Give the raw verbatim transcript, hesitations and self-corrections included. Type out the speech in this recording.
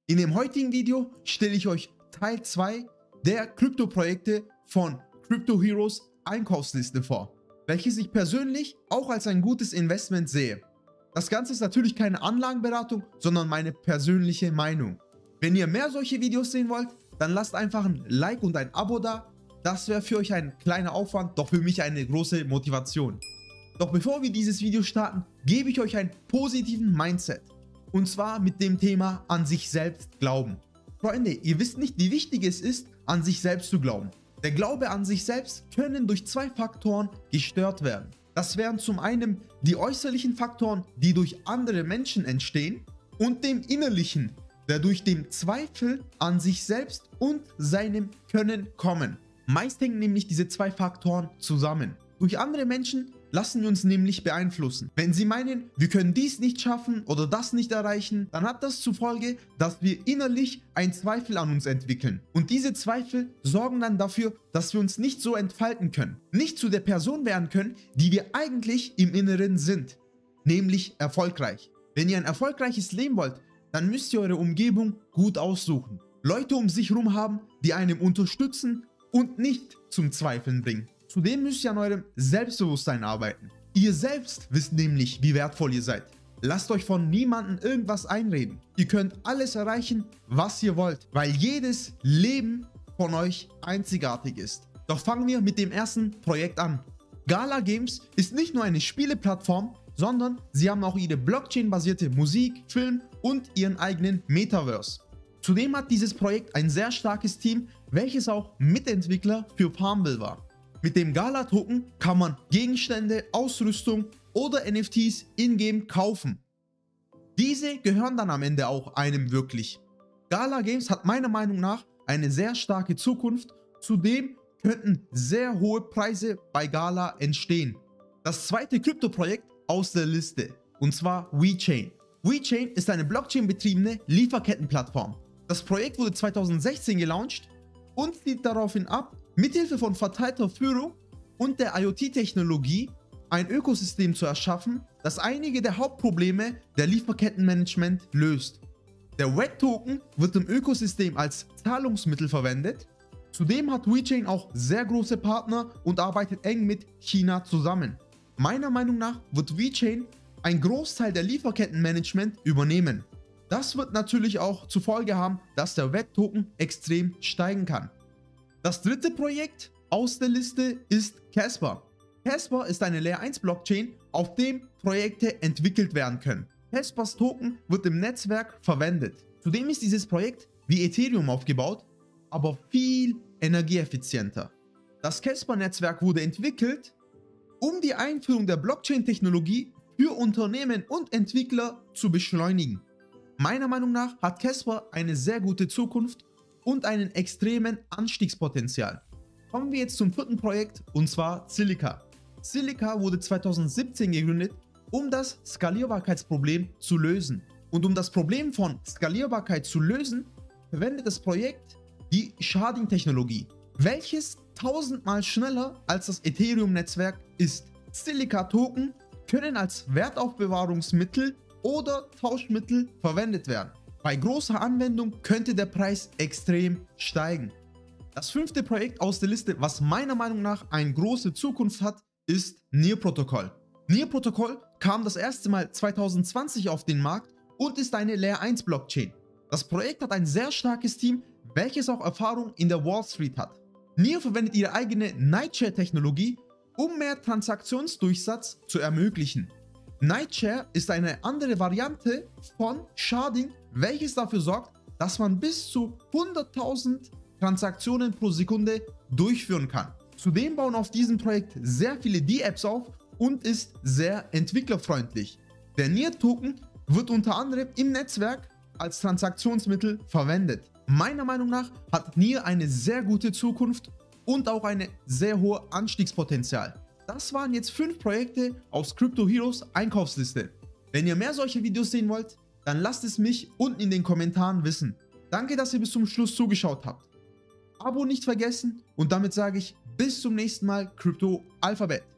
In dem heutigen Video stelle ich euch Teil zwei der Krypto-Projekte von Crypto Heroes Einkaufsliste vor, welches ich persönlich auch als ein gutes Investment sehe. Das Ganze ist natürlich keine Anlagenberatung, sondern meine persönliche Meinung. Wenn ihr mehr solche Videos sehen wollt, dann lasst einfach ein Like und ein Abo da. Das wäre für euch ein kleiner Aufwand, doch für mich eine große Motivation. Doch bevor wir dieses Video starten, gebe ich euch einen positiven Mindset. Und zwar mit dem Thema an sich selbst glauben. Freunde, ihr wisst nicht, wie wichtig es ist, an sich selbst zu glauben. Der Glaube an sich selbst können durch zwei Faktoren gestört werden. Das wären zum einen die äußerlichen Faktoren, die durch andere Menschen entstehen, und dem innerlichen, der durch den Zweifel an sich selbst und seinem Können kommen. Meist hängen nämlich diese zwei Faktoren zusammen. Durch andere Menschen lassen wir uns nämlich beeinflussen. Wenn sie meinen, wir können dies nicht schaffen oder das nicht erreichen, dann hat das zur Folge, dass wir innerlich einen Zweifel an uns entwickeln. Und diese Zweifel sorgen dann dafür, dass wir uns nicht so entfalten können. Nicht zu der Person werden können, die wir eigentlich im Inneren sind. Nämlich erfolgreich. Wenn ihr ein erfolgreiches Leben wollt, dann müsst ihr eure Umgebung gut aussuchen. Leute um sich herum haben, die einem unterstützen und nicht zum Zweifeln bringen. Zudem müsst ihr an eurem Selbstbewusstsein arbeiten. Ihr selbst wisst nämlich, wie wertvoll ihr seid. Lasst euch von niemandem irgendwas einreden. Ihr könnt alles erreichen, was ihr wollt, weil jedes Leben von euch einzigartig ist. Doch fangen wir mit dem ersten Projekt an. Gala Games ist nicht nur eine Spieleplattform, sondern sie haben auch ihre Blockchain-basierte Musik, Film und ihren eigenen Metaverse. Zudem hat dieses Projekt ein sehr starkes Team, welches auch Mitentwickler für Farmville war. Mit dem Gala-Token kann man Gegenstände, Ausrüstung oder N F Ts in-game kaufen. Diese gehören dann am Ende auch einem wirklich. Gala Games hat meiner Meinung nach eine sehr starke Zukunft, zudem könnten sehr hohe Preise bei Gala entstehen. Das zweite Krypto-Projekt aus der Liste, und zwar WeChain. WeChain ist eine Blockchain-betriebene Lieferkettenplattform. Das Projekt wurde zweitausendsechzehn gelauncht und zielt daraufhin ab, mithilfe von verteilter Führung und der IoT-Technologie ein Ökosystem zu erschaffen, das einige der Hauptprobleme der Lieferkettenmanagement löst. Der W E T-Token wird im Ökosystem als Zahlungsmittel verwendet. Zudem hat WeChain auch sehr große Partner und arbeitet eng mit China zusammen. Meiner Meinung nach wird WeChain einen Großteil der Lieferkettenmanagement übernehmen. Das wird natürlich auch zur Folge haben, dass der W E T-Token extrem steigen kann. Das dritte Projekt aus der Liste ist Casper. Casper ist eine Layer eins Blockchain, auf dem Projekte entwickelt werden können. Caspers Token wird im Netzwerk verwendet. Zudem ist dieses Projekt wie Ethereum aufgebaut, aber viel energieeffizienter. Das Casper-Netzwerk wurde entwickelt, um die Einführung der Blockchain-Technologie für Unternehmen und Entwickler zu beschleunigen. Meiner Meinung nach hat Casper eine sehr gute Zukunft und einen extremen Anstiegspotenzial. Kommen wir jetzt zum vierten Projekt, und zwar Zilliqa. Zilliqa wurde zweitausendsiebzehn gegründet, um das Skalierbarkeitsproblem zu lösen. Und um das Problem von Skalierbarkeit zu lösen, verwendet das Projekt die Sharding-Technologie, welches tausendmal schneller als das Ethereum-Netzwerk ist. Zilliqa-Token können als Wertaufbewahrungsmittel oder Tauschmittel verwendet werden. Bei großer Anwendung könnte der Preis extrem steigen. Das fünfte Projekt aus der Liste, was meiner Meinung nach eine große Zukunft hat, ist Near-Protocol. Near-Protocol kam das erste Mal zweitausendzwanzig auf den Markt und ist eine Layer eins Blockchain. Das Projekt hat ein sehr starkes Team, welches auch Erfahrung in der Wall Street hat. Near verwendet ihre eigene Nightshare-Technologie, um mehr Transaktionsdurchsatz zu ermöglichen. Nightshare ist eine andere Variante von Sharding, welches dafür sorgt, dass man bis zu hunderttausend Transaktionen pro Sekunde durchführen kann. Zudem bauen auf diesem Projekt sehr viele D-Apps auf und ist sehr entwicklerfreundlich. Der Near-Token wird unter anderem im Netzwerk als Transaktionsmittel verwendet. Meiner Meinung nach hat Near eine sehr gute Zukunft und auch eine sehr hohe Anstiegspotenzial. Das waren jetzt fünf Projekte aus Crypto Heroes Einkaufsliste. Wenn ihr mehr solche Videos sehen wollt, dann lasst es mich unten in den Kommentaren wissen. Danke, dass ihr bis zum Schluss zugeschaut habt. Abo nicht vergessen und damit sage ich bis zum nächsten Mal, Crypto Alphabet.